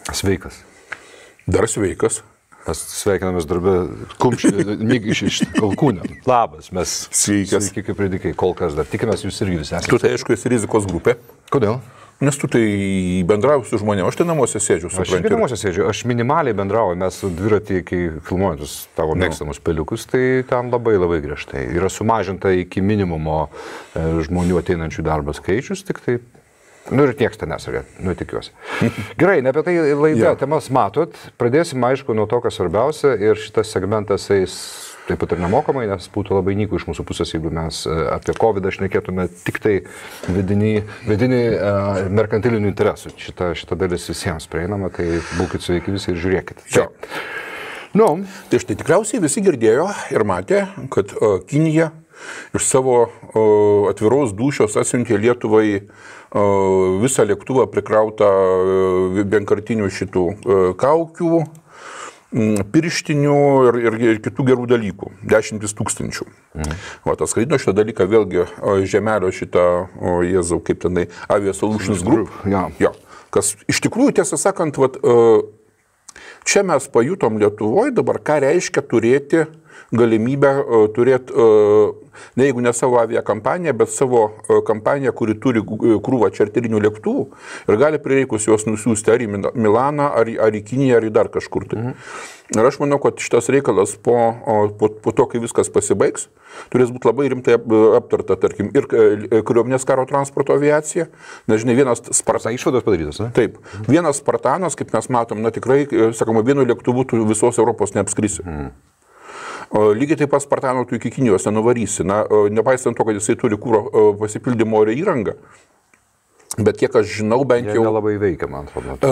Sveikas. Dar sveikas. Mes sveikinamės darbę iš Kalkūnė. Labas, mes Sveikas. Sveiki kaip ridikai, kol kas dar tikimės, jūs irgi visi esate. Tu tai aišku esi rizikos grupė. Kodėl? Nes tu tai bendrauji su žmonėmis, aš tai namuose sėdžiu, Aš irgi namuose sėdžiu, aš minimaliai bendrauju, mes su dviratį, kai filmuojantus tavo mėgstamus peliukus, tai ten labai griežtai. Yra sumažinta iki minimumo žmonių ateinančių darbą skaičius, tik tai. Nu ir tieks ten nesarė, tikiuosi. Gerai, ne apie tai laida, temas matot, pradėsim aišku nuo to, kas svarbiausia ir šitas segmentas eis taip pat ir nemokamai, nes būtų labai nyku iš mūsų pusės, jeigu mes apie COVID šnekėtume tik tai vidinį merkantilinių interesų. Šita dalis visiems prieinama, tai būkit sveiki visi ir žiūrėkit. Jo. Tai štai tikriausiai visi girdėjo ir matė, kad Kinija iš savo atviros dūšios atsiuntė Lietuvai visą lėktuvą prikrautą vienkartinių šitų kaukių, pirštinių ir kitų gerų dalykų. 10 000. O tas skraidino šitą dalyką vėlgi žemelio šitą, Jėzau, kaip tenai, Avia Solutions Group. Jo. Kas iš tikrųjų, tiesą sakant, čia mes pajutom Lietuvoje dabar, ką reiškia turėti galimybę turėti, ne jeigu ne savo aviakompaniją, bet savo kompaniją, kuri turi krūvą čarterinių lėktuvų ir gali prireikus juos nusiųsti ar į Milaną, ar į Kiniją, ar į dar kažkur. Tai. Ir aš manau, kad šitas reikalas po to, kai viskas pasibaigs, turės būti labai rimtai aptarta, tarkim, ir kariuomenės karo transporto aviacija. Nežinai, vienas Spartanas. Išvados padarytas, ne? Taip. Vienas Spartanas, kaip mes matom, tikrai, sakoma, vienu lėktuvu tu visos Europos neapskrisi. Lygiai taip pat Spartano tu iki Kinijos nenuvarysi. Nepaisant to, kad jisai turi kūro pasipildymo oro įrangą. Bet kiek aš žinau, bent jau... Jie nelabai veikia, man atrodo.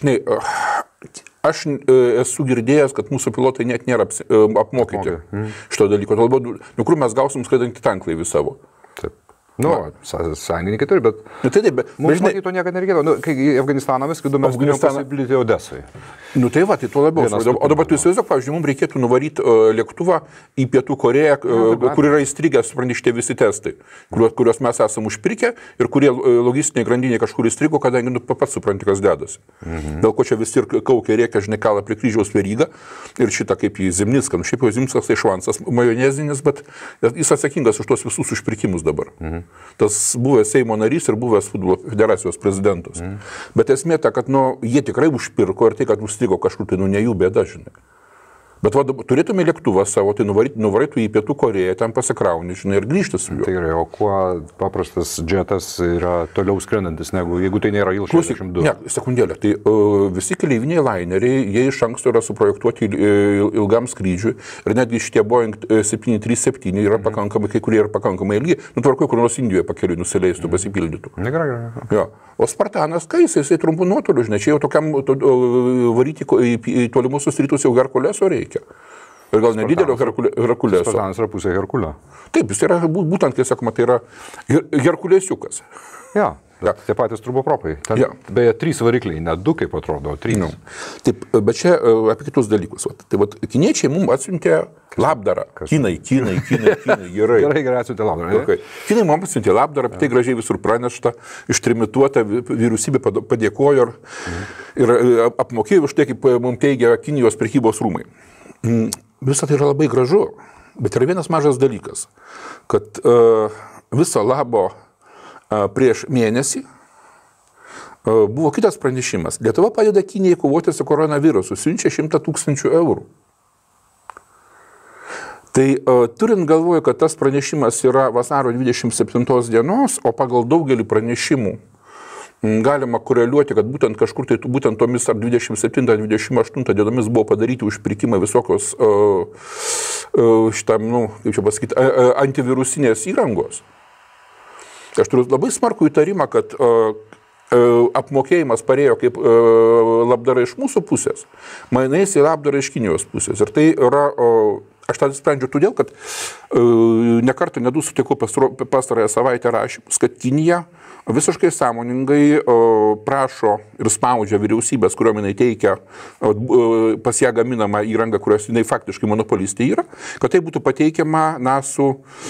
Aš esu girdėjęs, kad mūsų pilotai net nėra apmokyti šito dalyko. Kur mes gausim skraidantį tanklaivį savo? Taip. Sąjungininkai turi, bet... Mums matyt to niekada nereikėtų. Kai į Afganistaną mes skridome, mes turėjom pasipildyti Odesai. Tai tuo labiau. O dabar tu įsivaizduok, pavyzdžiui, mums reikėtų nuvaryti lėktuvą į Pietų Koreją, kur yra įstrigę, supranti, šitie visi testai, kuriuos mes esam užpirkę ir kurie logistiniai grandiniai kažkur įstrigo, kadangi pats supranti, kas dedasi. Dėl ko čia visi ir kaukia rėkia, žinai, kalą prie kryžiaus verygą ir šitą kaip į Zimnicką. Šiaip jau Zimnickas tai švansas majonezinis, bet jis atsakingas už tos visus užpirkimus dabar. Tas buvęs Seimo narys ir buvęs futbolo federacijos prezidentas. Bet esmė ta, kad jie tikrai užpirko ir tai, kad užstrigo kažkur, tai ne jų bėda, žinai. Bet turėtume lėktuvą savo, tai nuvarytų į Pietų Koreją, ten pasikrauni, žinai, ir grįžti su juo. Tai gerai, o kuo paprastas džetas yra toliau skrendantis, negu jeigu tai nėra Il-62? Ne, sekundėlė, tai visi keleiviniai laineriai, jie iš anksto yra suprojektuoti ilgam skrydžiui ir netgi šitie Boeing 737 yra pakankamai, kai kurie yra pakankamai ilgi, tvarkoj, kur nors Indijoje pakeliui nusileistų, pasipildytų. Gerai. Jo. O Spartanas, kai jisai trumpų nuotolių, žinai, čia jau tokiam varyti į tolimuosius rytus jau Herkuleso reikia. Ir gal nedidelio Herkuleso. Spartanas yra pusė Herkulio. Taip, jis yra, būtent, kai sakoma, tai yra Herkulesiukas. Ja. Tie patys turbopropai. Beje, 3 varikliai, ne 2, kaip atrodo, 3. Taip, bet čia apie kitus dalykus. Tai kiniečiai mums atsiuntė labdarą. Kinai, gerai. Gerai atsiuntė labdarą. Okay. Kinai mums atsiuntė labdarą, tai gražiai visur pranešta, ištrimituota, vyriausybė padėkojo ir apmokėjo už tai, kaip mums teigia Kinijos prekybos rūmai. Visą tai yra labai gražu, bet yra vienas mažas dalykas, kad viso labo prieš mėnesį buvo kitas pranešimas. Lietuva padeda Kinijai kovoti su koronavirusu, siunčia 100 000 eurų. Tai turint galvoje, kad tas pranešimas yra vasario 27 dienos, o pagal daugelį pranešimų galima koreliuoti, kad būtent kažkur tai būtent tomis ar 27-28 dienomis buvo padaryti užpirkimai visokios kaip čia pasakyti, antivirusinės įrangos. Aš turiu labai smarkų įtarimą, kad apmokėjimas parėjo kaip labdara iš mūsų pusės, mainais į labdarą iš Kinijos pusės. Ir tai yra, aš tą sprendžiu todėl, kad nekartą nedu sutikau pastarąją savaitę rašymus, kad Kinija visiškai sąmoningai prašo ir spaudžia vyriausybės, kuriuom jinai teikia pas ją gaminamą įrangą, kurios jinai faktiškai monopolistė yra, kad tai būtų pateikiama su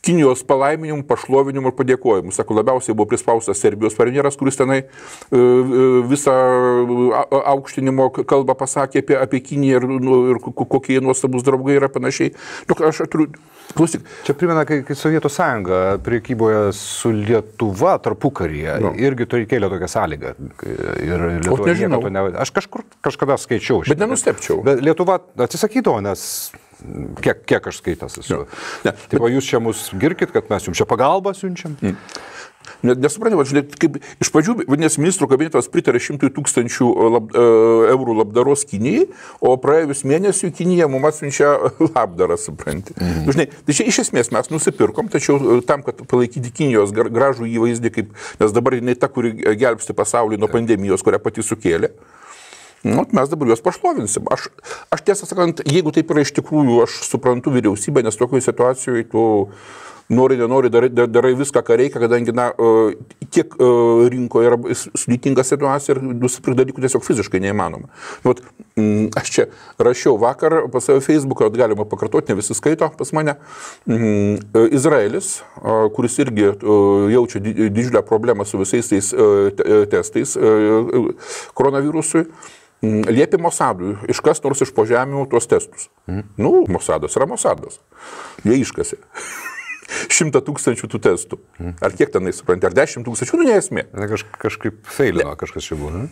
Kinijos palaiminimu, pašlovinimu ir padėkojimu. Sako, labiausiai buvo prispaustas Serbijos premjeras, kuris tenai visą aukštinimo kalbą pasakė apie Kiniją ir kokie nuostabus draugai yra panašiai. Aš turiu... Klausyk. Čia primena, kai Sovietų sąjunga priekyboje su Lietuva tarpukaryje irgi kėlė tokią sąlygą. Ir Lietuva nieko to Aš kažkada skaičiau. Bet nenustepčiau. Bet Lietuva atsisakydavo, nes kiek aš skaitęs esu. Tai jūs čia mus girkit, kad mes jums čia pagalbą siunčiam? Nesuprantu, kaip iš pradžių, vadinasi, ministrų kabinetas pritarė 100 000 eurų labdaros Kinijai, o praėjus mėnesių Kinija mums atsiunčia labdarą, supranti. Žinai, tai čia iš esmės mes nusipirkom, tačiau tam, kad palaikyti Kinijos gražų įvaizdį, nes dabar jinai ta, kuri gelbsti pasaulį nuo pandemijos, kurią pati sukėlė, mes dabar juos pašlovinsim. Aš tiesą sakant, jeigu taip yra iš tikrųjų, aš suprantu vyriausybę, nes tokioje situacijoje tu nenori, darai viską, ką reikia, kadangi tiek rinkoje yra sudėtinga situacija ir nusipirkti dalykų tiesiog fiziškai neįmanoma. Aš čia rašiau vakar pas savo Facebooką, galima pakartoti, ne visi skaito pas mane. Izraelis, kuris irgi jaučia didžiulę problemą su visais tais testais koronavirusui, liepė Mossadui iškas nors iš po žemių tuos testus. Mossadas yra Mossadas. Jie iškasė. 100 000 tų testų. Ar kiek tenai supranti, ar 10 000, neesmė. Kažkaip feilino, kažkas čia buvo.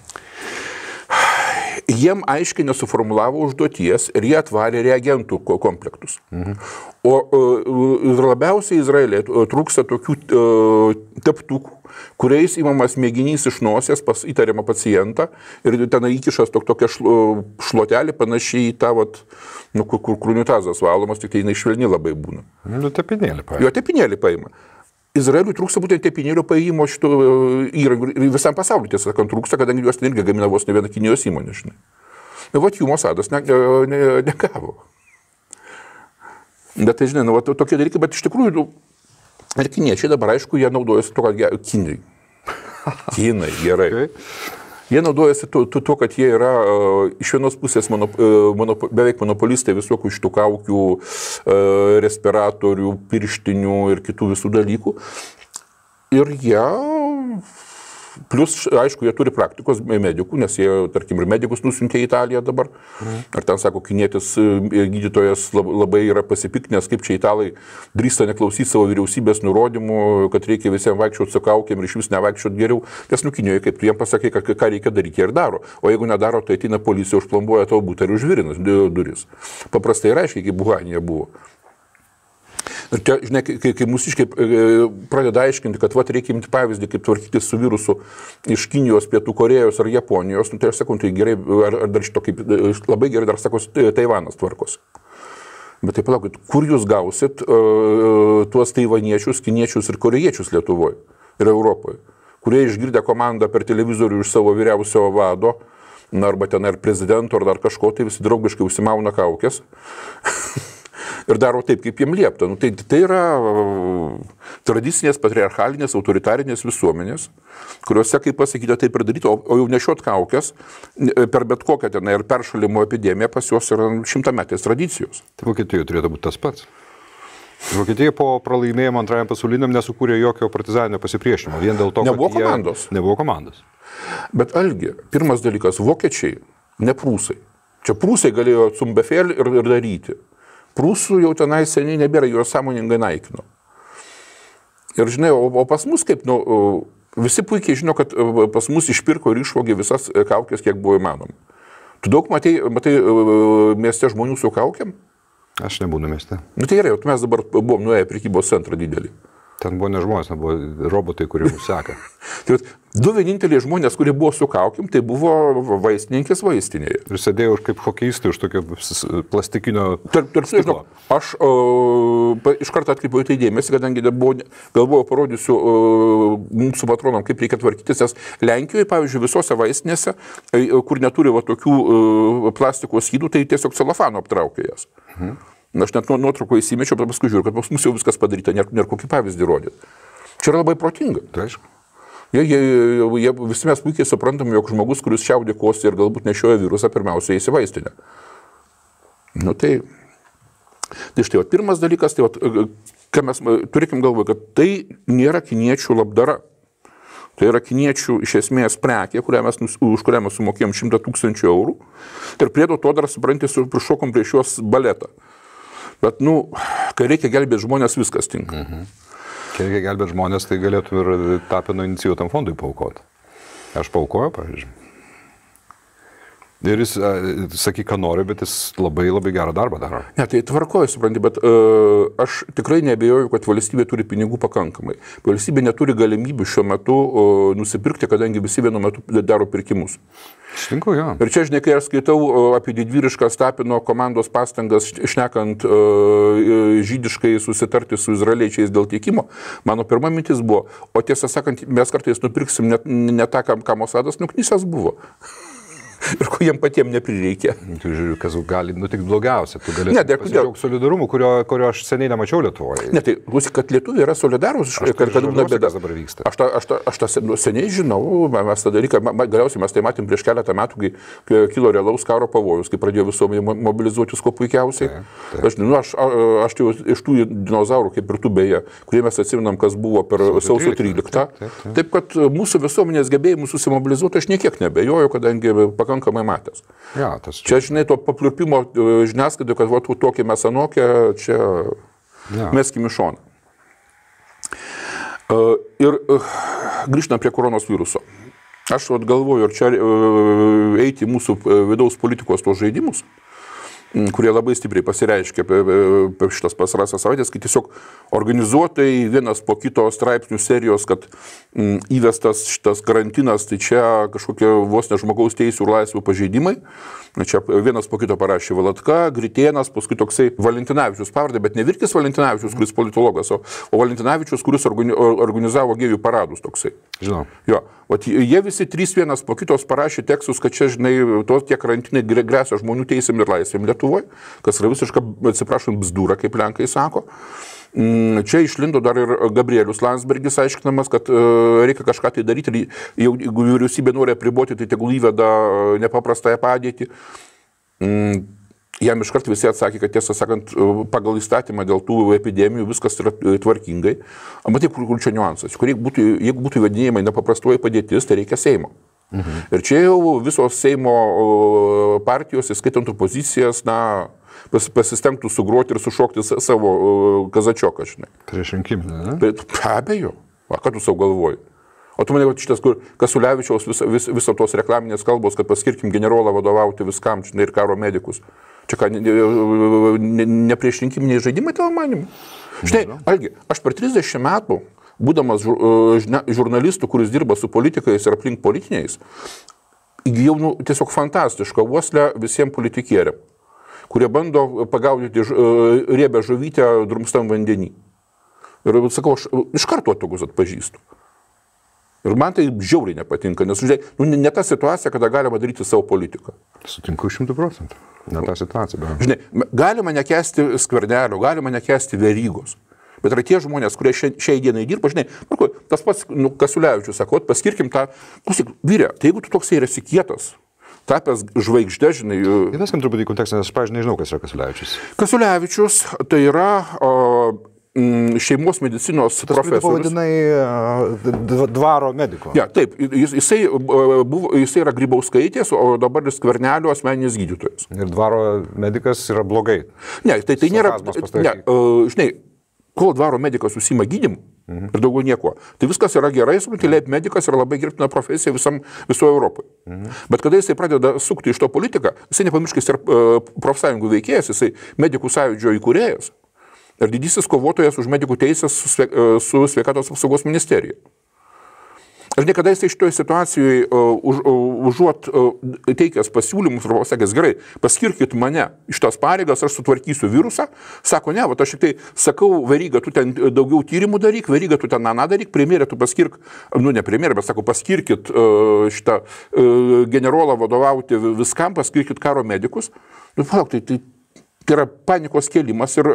Jiem aiškiai nesuformulavo užduoties ir jie atvarė reagentų komplektus. Ir labiausiai Izraelė trūksta tokių teptukų, kuriais įmamas mėginys iš nosies pas įtariamą pacientą ir ten įkišas tokia šluotelė panašiai į tą, kur unitazas valomas, tik tai jinai švelni labai būna. Tepinėlį paima. Jo, tepinėlį paima. Izraeliui trūksta būtent tepinėlių paėjimo šitų įrangų ir visam pasauliu, tiesą sakant, trūksta, kadangi juos irgi gamina vos ne viena Kinijos įmonė, žinai. Jų Mossadas negavo. Bet tai, žinai, tokie dalykai, bet iš tikrųjų, ir kiniečiai dabar, aišku, jie naudojasi to, kad Kinai, gerai. Jie naudojasi tuo, kad jie yra iš vienos pusės beveik monopolistai visokių šitų kaukių, respiratorių, pirštinių ir kitų visų dalykų. Ir jie, plus, aišku, jie turi praktikos medikų, nes jie, tarkim, ir medikus nusiuntė į Italiją dabar. Ar ten, sako, kinietis gydytojas labai yra pasipiknęs, kaip čia italai drįsta neklausyti savo vyriausybės nurodymų, kad reikia visiems vaikščioti su kaukėm ir iš vis nevaikščioti geriau. Nes Kinijoje, kaip tu jiem pasakė, ką reikia daryti, jie ir daro. O jeigu nedaro, tai ateina policija, užplombuoja tavo butą ir užvirina duris. Paprastai ir aiškiai, kaip Wuhanėje buvo. Ir čia, žinai, kai mūsiškai pradeda aiškinti, kad reikia imti pavyzdį, kaip tvarkytis su virusu iš Kinijos, Pietų Korėjos ar Japonijos, tai aš sakau, tai gerai, ar dar šito kaip labai gerai, dar sakau, Taivanas tvarkosi. Bet tai palaukit, kur jūs gausit tuos taivaniečius, kiniečius ir korėjiečius Lietuvoje ir Europoje, kurie išgirdę komandą per televizorių iš savo vyriausio vado, arba ten ar prezidento, ar dar kažko, tai visi draugiškai užsimauna kaukės. Ir daro taip, kaip jiem liepta. Tai yra tradicinės, patriarchalinės, autoritarinės visuomenės, kuriuose, kaip pasakyti, taip ir daryti, o jau nešiot kaukės per bet kokią ten ir peršalimo epidemiją pas juos yra 100-metės tradicijos. Tai Vokietijoje turėtų būti tas pats. Vokietija po pralaimėjimo antrajam pasauliniam nesukūrė jokio partizaninio pasipriešinimo. Vien dėl to, kad nebuvo komandos. Bet Algi, pirmas dalykas, vokiečiai, ne prūsai. Čia prūsai galėjo cumbefel ir daryti. Prūsų jau tenai seniai nebėra, juos sąmoningai naikino. Ir žinai, o pas mus kaip, visi puikiai žino, kad pas mus išpirko ir išvogė visas kaukės, kiek buvo įmanoma. Tu daug matai mieste žmonių su kaukėm? Aš nebūnu mieste. Tai gerai, mes dabar buvom nuėję prekybos centrą didelį. Ten buvo ne žmonės, buvo robotai, kurie mus seka. Tai du vieninteliai žmonės, kurie buvo su kaukėm, tai buvo vaistininkės vaistinėje. Ir sėdėjau kaip hokeistai už tokio plastikinio stiklo. Aš iš karto atkreipiau tai dėmesį, kadangi galvojau parodysiu mūsų patronom, kaip reikia tvarkytis, nes Lenkijoje, pavyzdžiui, visose vaistinėse, kur neturi tokių plastikos skydų, tai tiesiog celofano aptraukia jas. Aš net nuotrauko įsimečiau, bet paskui žiūriu, kad pas mus jau viskas padaryta, nėra kokį pavyzdį rodyti. Čia yra labai protinga. Tai aišku. Visi mes puikiai suprantam, jog žmogus, kuris šiaudė kostį ir galbūt nešioja virusą, pirmiausia eis į vaistinę. Tai štai, pirmas dalykas, ką mes turėkim galvoje, kad tai nėra kiniečių labdara. Tai yra kiniečių iš esmės prekė, už kurią mes sumokėjom 100 000 eurų. Ir prie to dar, suprantate, prišokom prieš juos baletą. Bet, kai reikia gelbėti žmonės, viskas tinka. Kai reikia gelbėti žmonės, tai galėtų ir Tapino inicijuotam fondui paaukoti. Aš paaukoju, pavyzdžiui. Ir jis, sakyk, ką nori, bet jis labai gerą darbą daro. Ne, tai tvarkoju, supranti, bet aš tikrai neabejoju, kad valstybė turi pinigų pakankamai. Valstybė neturi galimybių šiuo metu nusipirkti, kadangi visi vienu metu daro pirkimus. Sutinku, jo. Ir čia, žinai, kai aš skaitau apie didvyrišką Tapino komandos pastangas, šnekant žydiškai susitarti su izraeliečiais dėl tiekimo, mano pirma mintis buvo, o tiesą sakant, mes kartais nupirksim ne tą, ką Mosadas nuknysęs buvo. Ir ko jiem patiems neprireikia. Tu žiūrėjau, kas gali nutikti blogiausia. Tu galėsi pasidžiaugti solidarumu, kurio aš seniai nemačiau Lietuvoje. Ne, tai klausyk, kad lietuviai yra solidarūs, kad būna bėda. Dabar vyksta. Aš tą seniai žinau, mes tą dalyką, galiausiai mes tai matėm prieš keletą metų, kai kilo realaus karo pavojus, kai pradėjo visuomenė mobilizuotis kuo puikiausiai. Aš tai iš tų dinozaurų, kaip ir tu beje, kurie mes atsiminam, kas buvo per sausio 13. Taip, kad mūsų visuomenės gebėjimų susimobilizuoti aš niekiek nebejoju, kadangi pakankamai matęs. Ja, čia, žinai, to papliurpimo žiniasklaidai, kad va, tokie mes anokie, čia meskim į šoną. Ir grįžtant prie koronos viruso. Aš galvoju, ar čia eiti į mūsų vidaus politikos tos žaidimus, kurie labai stipriai pasireiškia per šitas pasarąsias savaitės, kai tiesiog organizuotai vienas po kito straipsnių serijos, kad įvestas šitas karantinas, tai čia kažkokie vos ne žmogaus teisų ir laisvių pažeidimai. Čia vienas po kito parašė Valatka, Gritėnas, paskui toksai Valentinavičius pavardė, bet ne Virkis Valentinavičius, kuris politologas, o Valentinavičius, kuris organizavo gėjų paradus toksai. Žinau. Jo. Vat jie visi trys vienas po kitos parašė tekstus, kad čia, žinai, tie karantinai grėsia žmonių teisėm ir laisvėm Lietuvoje, kas yra visiška, atsiprašom, bzdūra, kaip lenkai sako. Čia išlindo dar ir Gabrielius Landsbergis aiškinamas, kad reikia kažką tai daryti ir jeigu vyriausybė nori apriboti, tai tegul įveda nepaprastąją padėtį. Jam iškart visi atsakė, kad tiesą sakant, pagal įstatymą dėl tų epidemijų viskas yra tvarkingai. Matai, kur čia niuansas. Jeigu būtų įvedinėjama nepaprastoji padėtis, tai reikia Seimo. Ir čia jau visos Seimo partijos, įskaitant opozicijas, pasistengtų sugroti ir sušokti savo kazačioką, žinai. Prieš rinkiminę, ne? Be abejo. Ką tu savo galvoji? O tu manai, šitas, kur Kasiulevičiaus viso tos reklaminės kalbos, kad paskirkim generolą vadovauti viskam, žinai, ir karo medikus. Čia ką, ne prieš rinkiminiai žaidimai tavo manimu? Žinai, Algi, aš per 30 metų, būdamas žurnalistų, kuris dirba su politikais ir aplink politiniais, įgyjau tiesiog fantastišką uoslę visiems politikieriam, kurie bando pagaudyti riebę žuvytę drumstam vandenį. Ir sakau, aš iš karto tokius atpažįstu. Ir man tai žiauriai nepatinka, nes ne ta situacija, kada galima daryti savo politiką. Sutinku 100%. Ne ta situacija. Žinai, galima nekęsti Skvernelio, galima nekęsti Verygos. Bet yra tie žmonės, kurie šiai dienai dirba, žinai, tas pats Kasiulevičius sako, paskirkim tą, klausyk, vyrė, tai jeigu tu toksai esi kietas, tapęs žvaigždė, žinai... Įveskim truputį į kontekstą, nes aš, pavyzdžiui, nežinau, kas yra Kasiulevičius. Kasiulevičius tai yra šeimos medicinos profesorius. Tu pavadinai dvaro mediko. Ja, taip, jisai yra Grybauskaitės, o dabar ir Skvernelio asmeninis gydytojas. Ir dvaro medikas yra blogai. Ne, tai nėra... Žinai, kol dvaro medikas užsiima gydymu ir daugiau nieko, tai viskas yra gerai, leip medikas yra labai gerbtina profesija visoje Europoje. Bet kada jisai pradeda sukti iš to politiką, jisai nepamirškis ir profsąjungų veikėjas, jisai medikų sąjūdžio įkūrėjas ir didysis kovotojas už medikų teisės su sveikatos apsaugos ministerija. Ir niekada jisai šitoje situacijoje užuot teikęs pasiūlymus ir pasakęs, gerai, paskirkit mane iš tas pareigas, aš sutvarkysiu virusą, sako, ne, aš tik tai sakau, Veryga, tu ten daugiau tyrimų daryk, Veryga, tu ten aną daryk, premjerė, tu paskirk, ne premjerė, bet sako, paskirkit šitą generolą vadovauti viskam, paskirkit karo medikus. Palauk, tai yra panikos kėlimas ir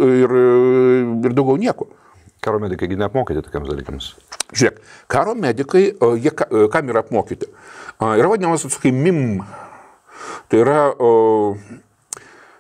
daugiau nieko. Karo medikai neapmokyti tokiams dalykams. Žiūrėk, karo medikai, jie kam yra apmokyti? Yra vadinamas, sakai, MIM. Tai yra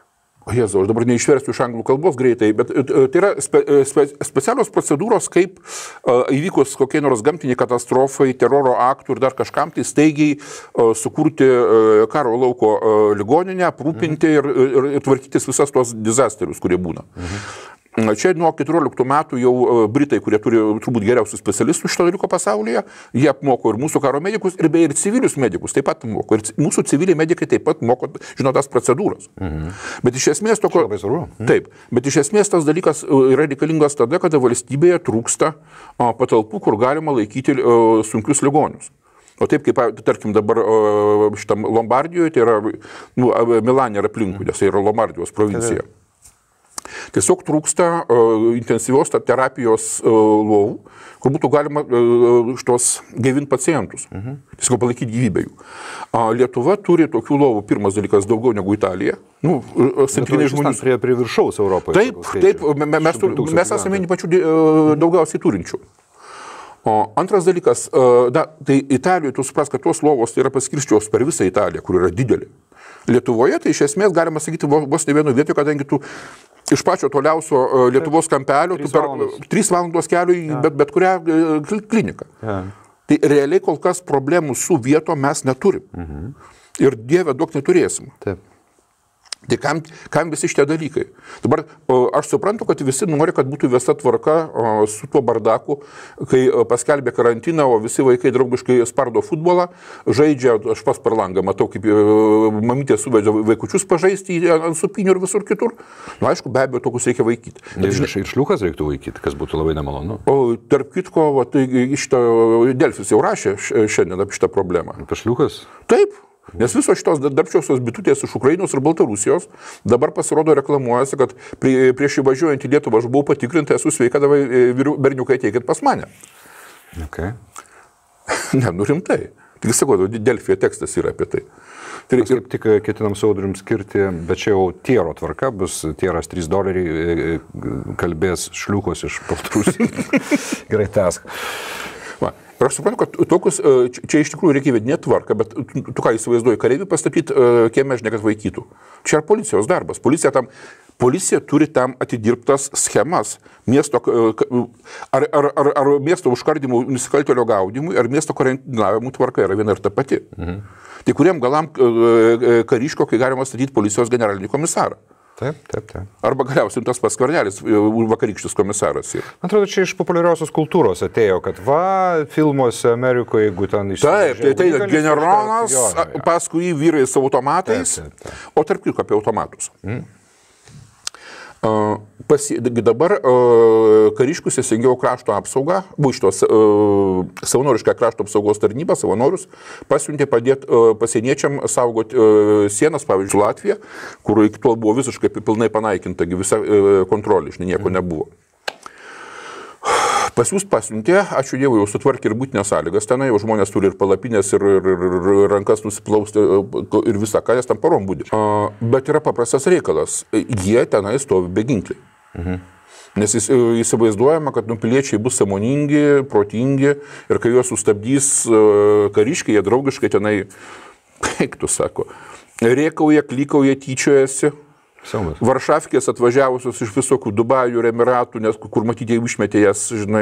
Jėzau, aš dabar neišversiu iš anglų kalbos greitai, bet tai yra specialios procedūros, kaip įvykus kokiai nors gamtiniai katastrofai, teroro aktų ir dar kažkam, tai staigiai sukurti karo lauko ligoninę, aprūpinti ir tvarkytis visas tuos dizasterius, kurie būna. Čia nuo 14 metų jau Britai, kurie turi turbūt geriausius specialistų šito dalyko pasaulyje, jie apmoko ir mūsų karo medikus, ir beje ir civilius medikus taip pat moko. Ir mūsų civiliai medikai taip pat moko, žino, tas procedūras. Bet iš esmės taip, bet iš esmės tas dalykas yra reikalingas tada, kada valstybėje trūksta patalpų, kur galima laikyti sunkius ligonius. O taip, kaip, tarkim, dabar šitam Lombardijoje, tai yra Milanė ir aplinkui, nes tai yra Lombardijos provincija. Tiesiog trūksta intensyvios terapijos lovų, kur būtų galima šitos gaivinti pacientus, tiesiog palaikyti gyvybę jų. Lietuva turi tokių lovų, pirmas dalykas, daugiau negu Italija. Santykinai žmonės prie viršaus Europoje. Taip, mes esame vieni pačių daugiausiai turinčių. Antras dalykas, tai Italijoje, tu supras, kad tos lovos tai yra paskirščios per visą Italiją, kur yra didelė. Lietuvoje tai iš esmės galima sakyti vos ne vienu vietoje, kadangi tu iš pačio toliausio Lietuvos kampelio, tu per 3 valandos keliu į bet kurią kliniką. Tai realiai kol kas problemų su vietom mes neturim. Ir Dieve duok neturėsim. Taip. Tai kam visi šitie dalykai? Dabar aš suprantu, kad visi nori, kad būtų visa tvarka su tuo bardaku, kai paskelbė karantiną, o visi vaikai draugiškai spardo futbolą, žaidžia, aš pas per langą matau, kaip mamytė suvedžia vaikučius pažaisti ant supinių ir visur kitur. Na, aišku, be abejo, tokius reikia vaikyti. Ir šliukas reiktų vaikyti, kas būtų labai nemalonu. O tarp kitko, Delfis jau rašė šiandien apie šitą problemą. Apie šliukas? Taip. Nes visos šitos darbščiosios bitutės iš Ukrainos ir Baltarusijos dabar pasirodo reklamuojasi, kad prieš įvažiuojant į Lietuvą aš buvau patikrinta, esu sveika, davai berniukai ateikit pas mane. Okay. Ne, rimtai. Tik sakau, Delfyje tekstas yra apie tai. Mes kaip tik ketinam su Audrium skirti, bet čia jau tiero tvarka, bus tieras $3, kalbės šliukos iš Baltarusijos. Gerai, tęsk. Ir aš suprantu, kad tokius, čia iš tikrųjų reikia vedinėti tvarką, bet tu ką įsivaizduoji, kareivį pastatyti kieme, žinai, kad vaikytų. Čia yra policijos darbas. Policija turi tam atidirbtas schemas. Miesto, ar miesto užkardimų nusikaltėlio gaudimui, ar miesto karantinavimų tvarka yra viena ir ta pati. Tai kuriem galam kariško, kai galima statyti policijos generalinį komisarą. Taip. Arba galiausiai tas pats Skvernelis, vakarykštis komisaras. Man atrodo, čia iš populiariosios kultūros atėjo, kad filmuose Amerikoje, jeigu ten Taip, tai generolas, paskui jį vyrai su automatais, o tarp kitko apie automatus. Dabar kariškus įsigijo krašto apsaugą, buvo šitos savanorišką krašto apsaugos tarnybą, savanorius, pasiuntė padėti pasieniečiam saugoti sienas, pavyzdžiui, Latviją, kur iki tol buvo visiškai pilnai panaikinta visa kontrolė, nieko nebuvo. Pas jūs pasiuntė, ačiū Dievui, jau sutvarkė ir būtinės sąlygas tenai, jau žmonės turi ir palapinės, ir rankas nusiplausti, ir visą ką, nes tam parom būdė. Bet yra paprastas reikalas, jie tenai stovi beginkliai. Nes įsivaizduojama, kad piliečiai bus sąmoningi, protingi, ir kai juos sustabdys kariškiai, jie draugiškai tenai, kaip tu sako, rėkauja, klykauja, tyčiojasi. Varšavkės atvažiavusios iš visokių Dubajų ir Emiratų, nes kur matyti jau išmetė jas, žinai,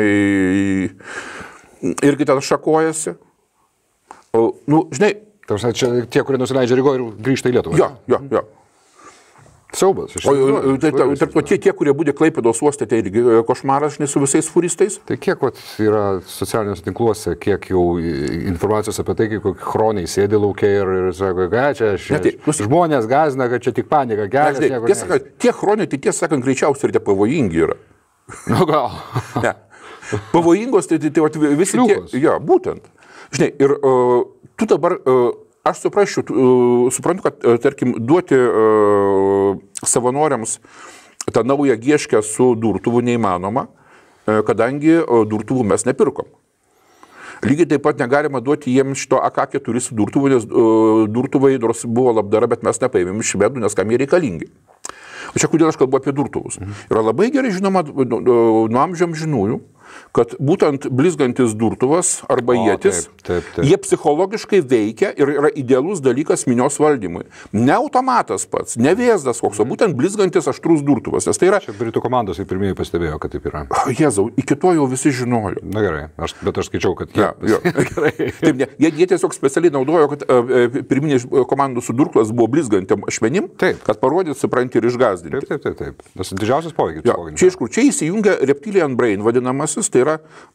irgi ten šakojasi. Žinai... Čia tie, kurie nusileidžia Rygoje ir grįžta į Lietuvą. Jo. Siaubas. Tie, kurie būdė Klaipėdos uoste, tai irgi košmaras, žinai, su visais furistais. Tai kiek yra socialiniuose tinkluose, kiek jau informacijos apie tai, kiek chroniai sėdi laukia ir sako, čia žmonės gazina, kad čia tik panika kelia. Tie chroniai, tai tiesą sakant, greičiausiai ir tie pavojingi yra. Nu gal. Ne. Pavojingos, tai visi tie... Jo, būtent. Žinai, ir tu dabar... Aš suprantu, kad, tarkim, duoti savanoriams tą naują gieškę su durtuvu neįmanoma, kadangi durtuvų mes nepirkom. Lygiai taip pat negalima duoti jiems šito AK-4 su durtuvu, nes durtuvai nors buvo labdara, bet mes nepaėmėm iš švedų, nes kam jie reikalingi. O čia kodėl aš kalbu apie durtuvus. Yra labai gerai žinoma nuo amžių amžinųjų, kad būtent blizgantis durtuvas arba ietis, jie psichologiškai veikia ir yra idealus dalykas minios valdymui. Ne automatas pats, ne vėzdas koks, o būtent blizgantis aštrus durtuvas. Nes tai yra... Čia Britų komandos jau pirmieji pastebėjo, kad taip yra. Jėzau, iki to jau visi žinojo. Na gerai, bet aš skaičiau, kad... Taip, jie tiesiog specialiai naudojo, kad pirminiai komandų sudurklas buvo blizgantiam ašmenim, kad parodyt, supranti ir išgazdinti. Taip. Tas didžiausias poveikis. Čia iš kur? Čia įsijungia reptilian brain vadinamasis, tai yra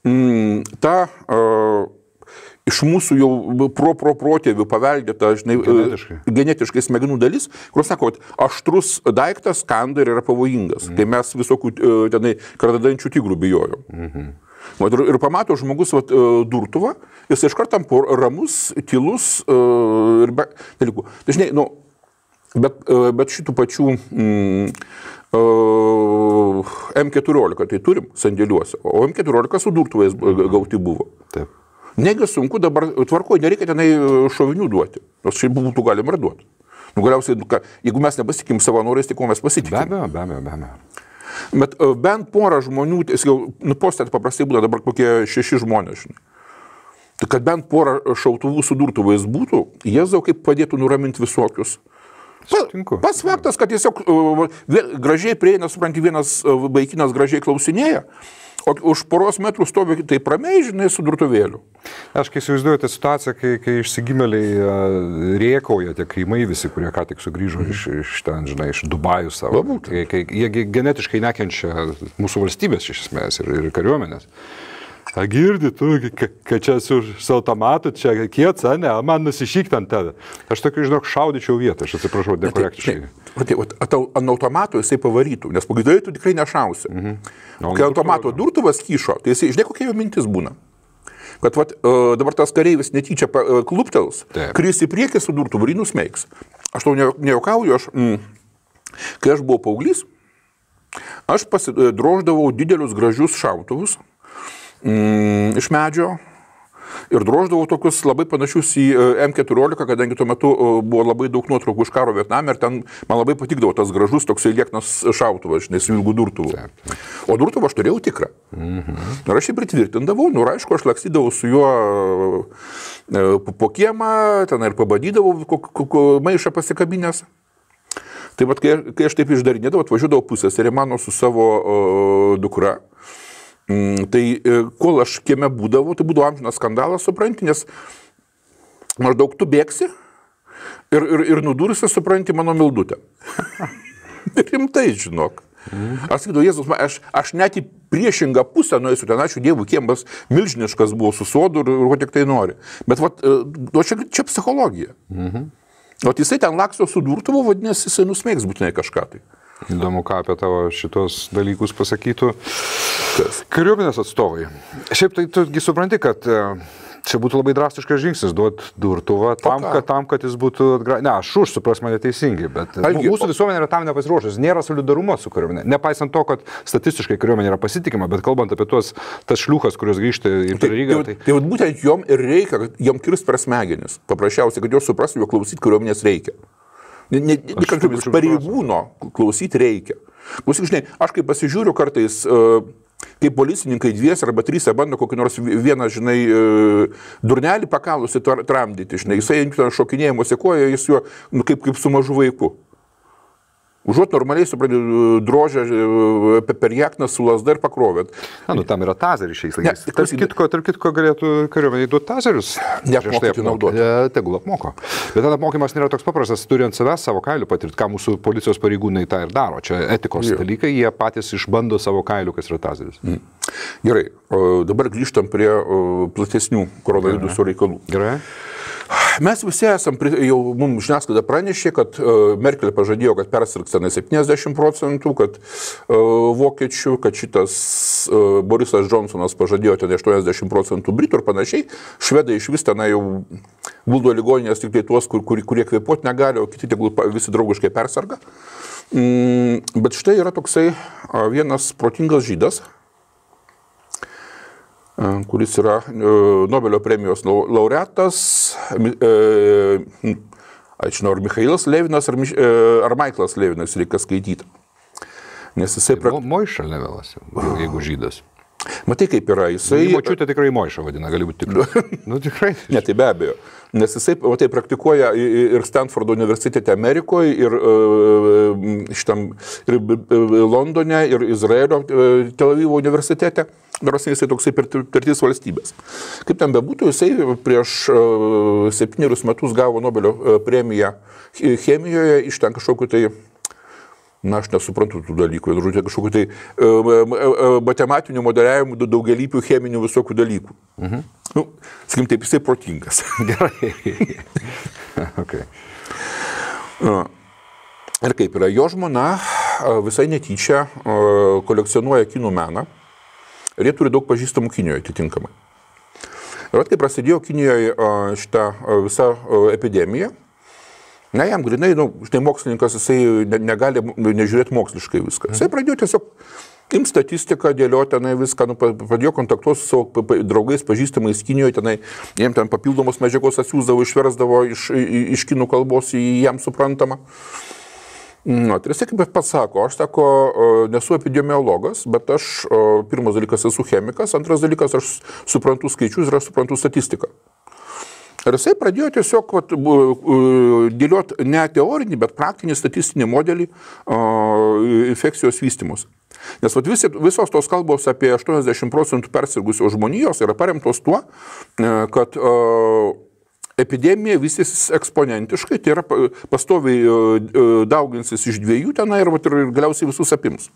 iš mūsų jau protėvių paveldėta, žinai, genetiškai smegenų dalis, kur sako, kad aštrus daiktas kanda ir yra pavojingas. Tai mes visokių tenai kardadančių tigrų bijojom. Ir pamato žmogus durtuvą, jis iš karto tampa ramus, tylus ir be dalykų. Dažnai, bet šitų pačių M14 tai turim sandėliuose, o M14 su durtuvais gauti buvo. Taip. Negi sunku dabar tvarkoje, nereikia tenai šovinių duoti, nors šiaip būtų galima ir duoti. Galiausiai, jeigu mes nepasitikim savanoriais, tai ko mes pasitikim? Be abejo. Bet bent porą žmonių, postėt paprastai būna dabar kokie 6 žmonės, žinai. Tai kad bent porą šautuvų su durtuvais būtų, Jėzau kaip padėtų nuraminti visokius. Pats faktas, kad tiesiog gražiai prieina, supranti, vienas vaikinas gražiai klausinėja, o už poros metrų stovi taip ramiai, žinai, su durtuvėliu. Aš kai įsivaizduoju tą situaciją, kai išsigimėliai rėkauja tie kaimai visi, kurie ką tik sugrįžo iš ten, žinai, iš Dubajų savo. Kai jie genetiškai nekenčia mūsų valstybės iš esmės ir kariuomenės. Girdi tu, kad čia su automatu, čia kiets, ne, man nusišykt ant tave. Aš tokiu, žinok, šaudyčiau vietą, aš atsiprašau, nekorektiškai. Ant automato jisai pavarytų, nes pagaidoje tu tikrai nešausi. Kai automato durtuvas kyšo, tai jisai, žinai, kokia jo mintis būna. Kad dabar tas kareivis netyčia kluptels, kris į priekį su durtuvu ir nusmeigs. Aš tau nejaukauju, kai aš buvau paauglys, aš droždavau didelius gražius šautuvus iš medžio ir droždavau tokius labai panašius į M14, kadangi tuo metu buvo labai daug nuotraukų iš karo Vietname ir ten man labai patikdavo tas gražus toksai lieknas šautuvas, žinai, su ilgu durtuvu. O durtuvą aš turėjau tikrą. Ir aš jį pritvirtindavau, ir aišku, aš lakstydavau su juo po kiemą, ten ir pabadydavau maišą pasikabinės. Tai vat, kai aš taip išdarinėdavau, atvažiuodavau pusseserė mano su savo dukra. Tai kol aš kieme būdavau, tai būdavo amžinas skandalas, supranti, nes maždaug tu bėgsi ir nudursi, supranti, mano mildutę. Rimtai, žinok. Aš sakydavau, Jėzus, aš net į priešingą pusę nueisiu, ten ačiū Dievui, kiemas milžiniškas buvo su sodu ir ko tik tai nori. Bet čia psichologija. O jisai ten laksto su durtuvu, vadinasi, jisai nusmeigs būtinai kažką tai. Įdomu, ką apie tavo šitos dalykus pasakytų kariuomenės atstovai. Šiaip tai tugi supranti, kad čia būtų labai drastiškas žingsnis duoti durtuvą tam, kad jis būtų Ne, aš supras mane teisingai, bet mūsų visuomenė yra tam nepasiruošęs. Nėra solidarumo su kariuomenė. Nepaisant to, kad statistiškai kariuomenė yra pasitikima, bet kalbant apie tas šliuchas, kurios grįžta į Rygą. Tai būtent jom ir reikia, kad jom kirst per smegenis. Paprasčiausiai, kad jos suprastų, jog klausyti kariuomenės reikia. Pareigūno klausyti reikia. Klausyk, žinai, aš kai pasižiūriu kartais, kaip policininkai 2 arba 3 bando kokį nors vieną, žinai, durnelį pakalusi tramdyti, žinai, jisai šokinėjimo sekoja, jis juo kaip su mažu vaiku. Užuot normaliai drožę per jakną su lasda ir pakrovėt. Tam yra tazeris šiais laikais. Tarp kitko galėtų kariuomeniai duoti tazerius. Neapmokyti naudoti. Tegul apmoko. Bet tada apmokymas nėra toks paprastas, turi ant savęs savo kailių patirti, ką mūsų policijos pareigūnai tą ir daro. Čia etikos dalykai, jie patys išbando savo kailių, kas yra tazeris. Gerai, dabar grįžtam prie platesnių koronaviruso reikalų. Gerai. Mes visi esam, jau mums žiniasklaida pranešė, kad Merkel pažadėjo, kad persirgs 70%, kad vokiečių, kad šitas Borisas Johnsonas pažadėjo 80% britų ir panašiai. Švedai iš vis tenai jau guldo ligoninės tik tai tuos, kurie kvėpuoti negali, o kiti tegul visi draugiškai persarga. Bet štai yra toksai vienas protingas žydas, kuris yra Nobelio premijos laureatas, ar Michailas Levinas, ar Maiklas Levinas reikia skaityti. Nes jisai... Moiša Levinas, jeigu žydas. Matai, kaip yra, jisai... Močiutė tikrai Moiša vadina, gali būti tikrai. Nu, tikrai. Ne, tai be abejo. Nes jisai, matai, praktikuoja ir Stanfordo universitete Amerikoje, ir Londone, ir Izraelio Tel Avivo universitete. Darasi, jisai toksai per 3 valstybės. Kaip ten bebūtų, jisai prieš 7 metus gavo Nobelio premiją chemijoje iš ten kažkokiu tai... Na, aš nesuprantu tų dalykų, kažkokiu tai matematinių modeliavimų, daugelypių cheminių visokių dalykų. Nu, sakykim, taip, jisai protingas. Gerai. Okay. Ir kaip yra, jo žmona visai netyčia kolekcionuoja kinų meną ir jie turi daug pažįstamų Kinijoje atitinkamai. Ir kai prasidėjo Kinijoje šitą visą epidemiją, na, jam grinai, štai mokslininkas, jisai negali nežiūrėti moksliškai viską. Jisai pradėjo tiesiog imti statistiką, dėlioti tenai viską, pradėjo kontaktuoti su savo draugais, pažįstamais Kinijoje, tenai jiem ten papildomos medžiagos atsiųsdavo, išversdavo iš kinų kalbos į jam suprantamą. Na, tai jisai kaip pats sako, aš sako, nesu epidemiologas, bet aš, pirmas dalykas, esu chemikas, antras dalykas, aš suprantu skaičius ir aš suprantu statistiką. Ir jisai pradėjo tiesiog dėlioti ne teorinį, bet praktinį statistinį modelį infekcijos vystymus. Nes visos tos kalbos apie 80% persirgusios žmonijos yra paremtos tuo, kad epidemija vystysis eksponentiškai, tai yra pastoviai dauginsis iš 2 tenai ir galiausiai visus apims.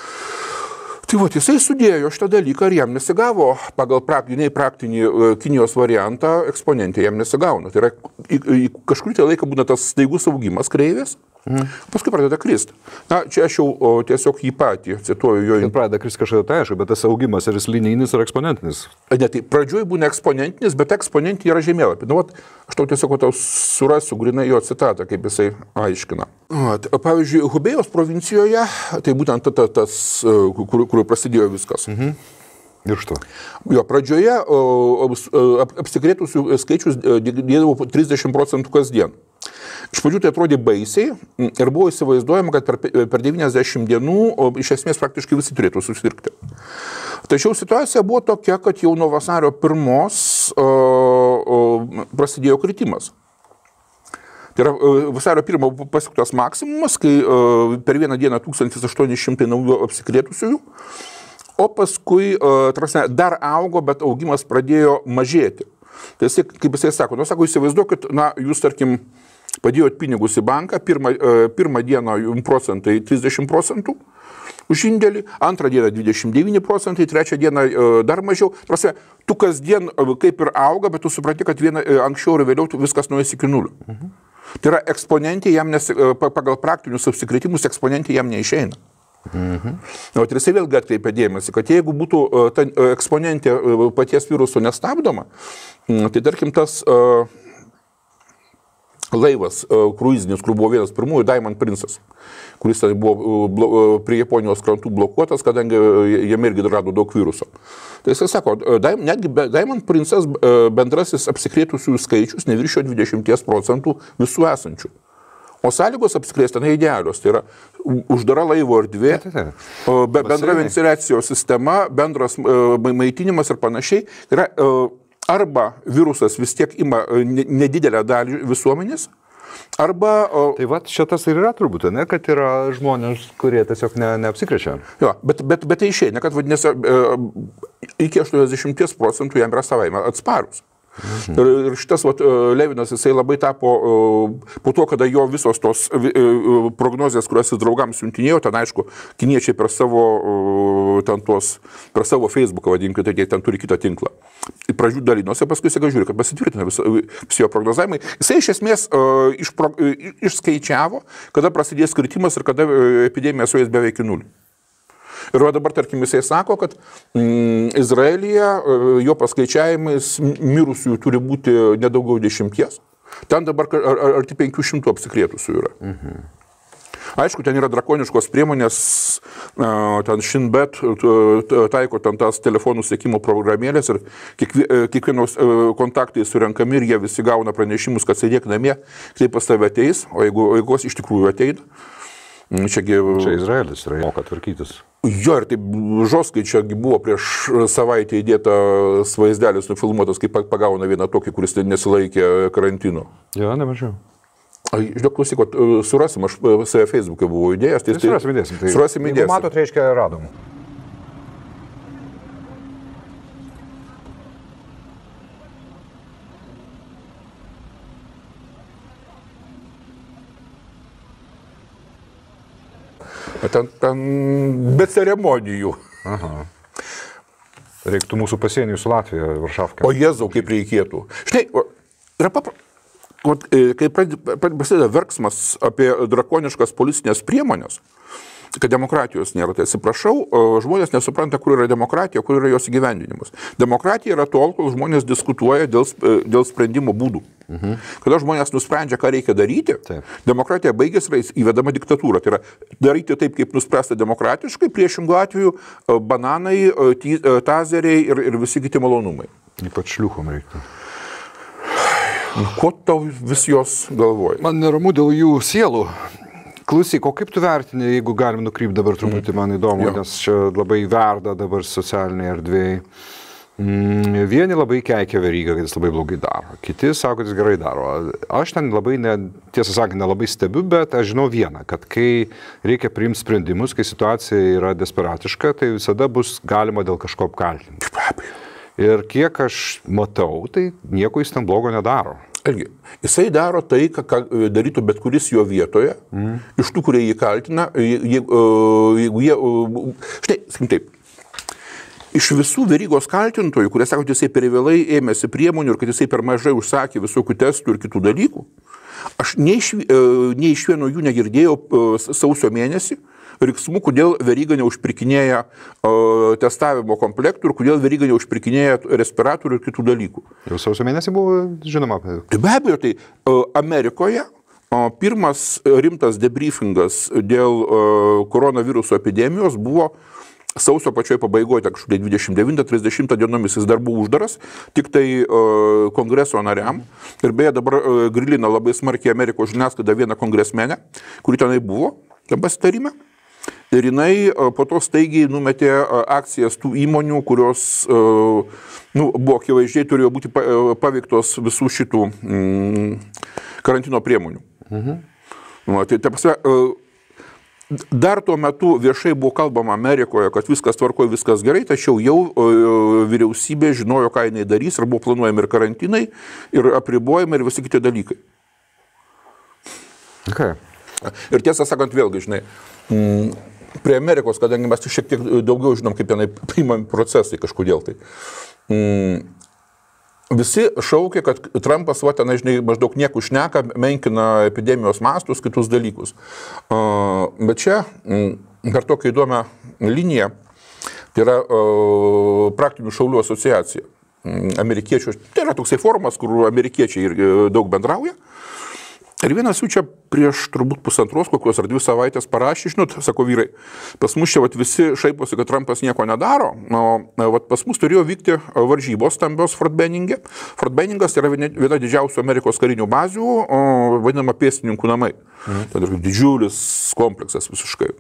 Tai jisai sudėjo šitą dalyką ir jam nesigavo pagal praktinį Kinijos variantą, eksponentė jam nesigauna. Tai yra, kažkurį tai laiką būna tas staigus augimas kreivės, paskui pradeda kristi. Na, čia aš jau tiesiog jį patį cituoju jo. Ir pradeda kristi kažkada, tai aišku, bet tas augimas yra linijinis ar eksponentinis? Ne, tai pradžioj būna eksponentinis, bet eksponentė yra žemėlapį. Nu, aš tau tiesiog surasiu grinai jo citatą, kaip jisai aiškina. Pavyzdžiui, Hubėjos provincijoje, tai būtent tas, kur prasidėjo viskas. Ir što? Jo, pradžioje apsikrėtusių skaičius dėdavo 30% kasdien. Iš pradžių tai atrodė baisiai ir buvo įsivaizduojama, kad per 90 dienų iš esmės praktiškai visi turėtų susirgti. Tačiau situacija buvo tokia, kad jau nuo vasario 1 prasidėjo kritimas. Tai yra vasario 1 pasiektas maksimumas, kai per vieną dieną 1800 naujų apsikrėtusiųjų, o paskui dar augo, bet augimas pradėjo mažėti. Tai jisai, kaip jisai sako, įsivaizduokit, jūs, tarkim, padėjot pinigus į banką, pirmą dieną jums procentai 30% už indėlį, antrą dieną 29%, trečią dieną dar mažiau. Prasme, tu kasdien kaip ir auga, bet tu supranti, kad anksčiau ir vėliau viskas nuės iki 0. Tai yra eksponentė, pagal praktinius apsikrėtimus eksponentė jam neišeina. O ir jisai vėlgi atkreipia dėmesį, kad jeigu būtų ta eksponentė paties viruso nestabdoma, tai tarkim tas laivas kruizinis, kur buvo vienas pirmųjų, Diamond Princess, kuris buvo prie Japonijos krantų blokuotas, kadangi jame irgi rado daug viruso. Tai jisai sako, netgi Diamond Princess bendrasis apsikrėtusių skaičius neviršijo 20% visų esančių. O sąlygos apsikrėsti ten idealios, tai yra uždara laivo erdvė, bendra ventiliacijos sistema, bendras maitinimas ir panašiai. Tai yra arba virusas vis tiek ima nedidelę dalį visuomenės, arba... Tai va, šitas ir yra turbūt, ne, kad yra žmonės, kurie tiesiog neapsikrečia. Jo, bet tai išeina, kad vadinasi, iki 80% jam yra savaime atsparus. Ir šitas Levinas, jisai labai tapo, po to, kada jo visos tos prognozijas, kurias jis draugams siuntinėjo, ten aišku, kiniečiai per savo Facebooką, vadinkime, tai ten turi kitą tinklą. Pradžių dalinosi, paskui jisai žiūri, kad pasitvirtina visi jo prognozavimai. Jisai iš esmės išskaičiavo, kada prasidės kritimas ir kada epidemija suės beveik į 0. Ir dabar, tarkim, jisai sako, kad Izraelyje jo paskaičiavimais mirusiųjų turi būti nedaugiau 10. Ten dabar arti 500 apsikrėtusių yra. Aišku, ten yra drakoniškos priemonės, ten Shinbet taiko ten tas telefonų sekimo programėlės ir kiekvienos kontaktai surenkami ir jie visi gauna pranešimus, kad sėdėk namie, tai pas tave ateis, o jeigu iš tikrųjų ateina. Čia Izraelis yra, moka tvarkytis. Jo, ir taip žoskai čia buvo prieš savaitę įdėtas vaizdelis nufilmuotas, kaip pagauna vieną tokį, kuris nesilaikė karantino. Jo, nemažiau. Žiūrėk, klausyk, surasim, aš save Facebook'e buvau įdėjęs. Tai surasim įdėsim. Tai surasim įdėsim. Jeigu matot, reiškia, radom. Ten be ceremonijų. Aha. Reiktų mūsų pasienį su Latvija, Varšavka. O Jėzau, kaip reikėtų. Štai, yra kai prasideda verksmas apie drakoniškas policinės priemonės, kad demokratijos nėra, tai atsiprašau, žmonės nesupranta, kur yra demokratija, kur yra jos įgyvendinimas. Demokratija yra tol, kol žmonės diskutuoja dėl sprendimo būdų. Kada žmonės nusprendžia, ką reikia daryti, demokratija baigėsi, yra įvedama diktatūra. Tai yra daryti taip, kaip nuspręsta demokratiškai, priešingų atveju bananai, tazeriai ir visi kiti malonumai. Ypač šliuchom reiktų. Ko tau vis jos galvoja? Man neramu dėl jų sielų. Klausyk, o kaip tu vertini, jeigu galim nukrypti dabar truputį, man įdomu, nes čia labai verda dabar socialiniai erdvėjai. Vieni labai keikia Verygą, kad jis labai blogai daro, kiti sako, kad jis gerai daro. Aš ten labai, tiesą sakant, nelabai stebiu, bet aš žinau vieną, kad kai reikia priimti sprendimus, kai situacija yra desperatiška, tai visada bus galima dėl kažko apkaltinti. Ir kiek aš matau, tai nieko jis ten blogo nedaro. Elgi, jisai daro tai, ką darytų bet kuris jo vietoje, iš tų, kurie jį kaltina, jeigu jie, štai, sakim taip, iš visų Verygos kaltintojų, kurie sako, kad jisai per vėlai ėmėsi priemonių ir kad jisai per mažai užsakė visokių testų ir kitų dalykų, aš nei iš vieno jų negirdėjau sausio mėnesį riksmų, kodėl Veryga neužpirkinėja testavimo komplektų ir kodėl Veryga neužpirkinėja respiratorių ir kitų dalykų. Jau sausio mėnesį buvo žinoma apie tai. Be abejo, tai Amerikoje pirmas rimtas debriefingas dėl koronaviruso epidemijos buvo sausio pačioje pabaigoje, tak 29-30 dienomis jis dar buvo uždaras, tik tai kongreso nariam. Ir beje, dabar grilina labai smarkiai Amerikos žiniasklaida vieną kongresmenę, kuri tenai buvo, tam pasitarime. Ir jinai po to staigiai numetė akcijas tų įmonių, kurios buvo akivaizdžiai turėjo būti paveiktos visų šitų karantino priemonių. Tai prasme, dar tuo metu viešai buvo kalbama Amerikoje, kad viskas tvarkoja, viskas gerai, tačiau jau vyriausybė žinojo, ką jinai darys ir buvo planuojami ir karantinai, ir apribojimai, ir visi kiti dalykai. Okay. Ir tiesą sakant, vėlgi, žinai, prie Amerikos, kadangi mes šiek tiek daugiau žinom, kaip tenai priimami procesai kažkodėl tai. Visi šaukia, kad Trumpas tenai, žinai, maždaug nieko šneka, menkina epidemijos mastus, kitus dalykus. Bet čia dar tokia įdomią liniją, tai yra praktinių šaulių asociacija. Amerikiečių, tai yra toksai forumas, kur amerikiečiai irgi daug bendrauja. Ir vienas jų čia prieš turbūt pusantros kokios ar 2 savaitės parašė, žinot, sako vyrai, pas mus čia visi šaiposi, kad Trumpas nieko nedaro, o pas mus turėjo vykti varžybos stambios Fort Benning'e. Fort Benningas yra viena didžiausių Amerikos karinių bazių, vadinama pėstininkų namai. Tai yra didžiulis kompleksas visiškai.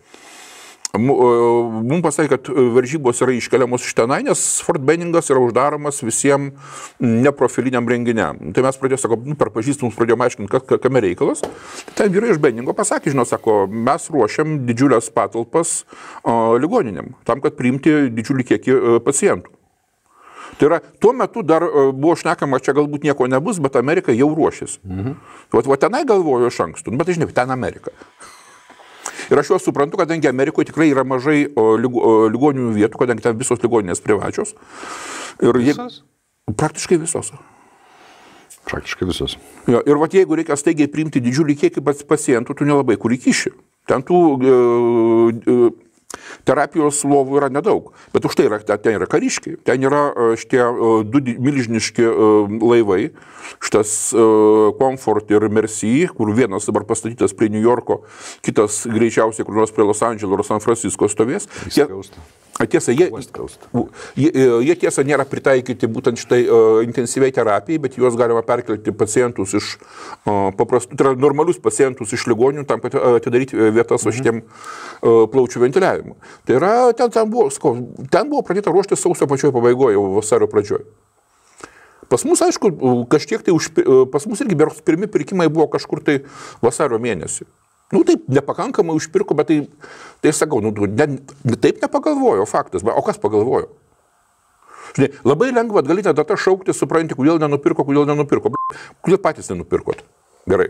Mums pasakė, kad varžybos yra iškeliamos iš tenai, nes Fort Benningas yra uždaromas visiems neprofiliniam renginiam. Tai mes pradėjome, per pažįstamus pradėjome aiškinti, kame reikalas. Ten vyrai iš Benningo pasakė, sako, mes ruošiam didžiulės patalpas ligoninėm, tam, kad priimti didžiulį kiekį pacientų. Tai yra, tuo metu dar buvo šnekama, čia galbūt nieko nebus, bet Amerika jau ruošėsi. Va tenai galvojo iš anksto, bet žinai, ten Amerika. Ir aš juos suprantu, kadangi Amerikoje tikrai yra mažai ligoninių vietų, kadangi ten visos ligoninės privačios. Visos? Praktiškai visos. Praktiškai visos. Ja, ir jeigu reikia staigiai priimti didžiulį kiekį pacientų, tu nelabai kur įkiši. Ten tų terapijos lovų yra nedaug, bet už tai ten yra kariškiai, ten yra šitie 2 milžiniški laivai, šitas Comfort ir Mercy, kur vienas dabar pastatytas prie New Yorko, kitas greičiausiai kur nors prie Los Andželo ar San Francisco stovės. Tiesa, jie tiesa nėra pritaikyti būtent šitai intensyviai terapijai, bet juos galima perkelti pacientus iš paprastų, tai yra normalius pacientus iš ligonių, tam, kad atidaryti vietas su šitiem plaučių ventiliavimu. Tai yra, ten buvo pradėta ruošti sausio pačioje pabaigoje, jau vasario pradžioje. Pas mus, aišku, kažkiek tai, pas mus irgi pirmi pirkimai buvo kažkur tai vasario mėnesį. Nu, taip nepakankamai užpirko, bet tai sakau, taip nepagalvojo faktas. O kas pagalvojo? Žinai, labai lengva atgalinę datą šaukti, supranti, kodėl nenupirko. Kodėl patys nenupirkot? Gerai.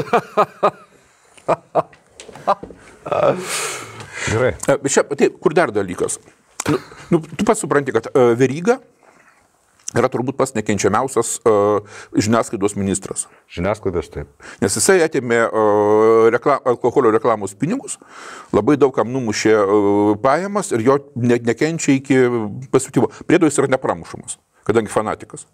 Gerai. Tai kur dar dalykas? Tu pats supranti, kad Veryga yra turbūt pats nekenčiamiausias žiniasklaidos ministras. Žiniasklaidos taip. Nes jisai atėmė alkoholio reklamos pinigus, labai daug kam numušė pajamas ir jo nekenčia iki pasitimo. Priedo jis yra nepramušamas, kadangi fanatikas.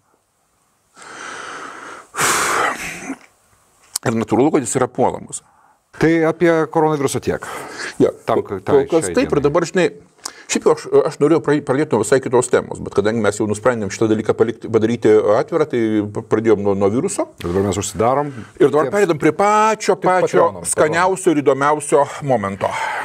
Ir natūralu, kad jis yra puolamas. Tai apie koronavirusą tiek. Ja, kol kas taip ir dabar, žinai, šiaip jau aš norėjau pradėti nuo visai kitos temos, bet kadangi mes jau nusprendėm šitą dalyką padaryti atvirą, tai pradėjom nuo viruso. Dabar mes užsidarom. Ir dabar perėdam prie pačio skaniausio ir įdomiausio momento.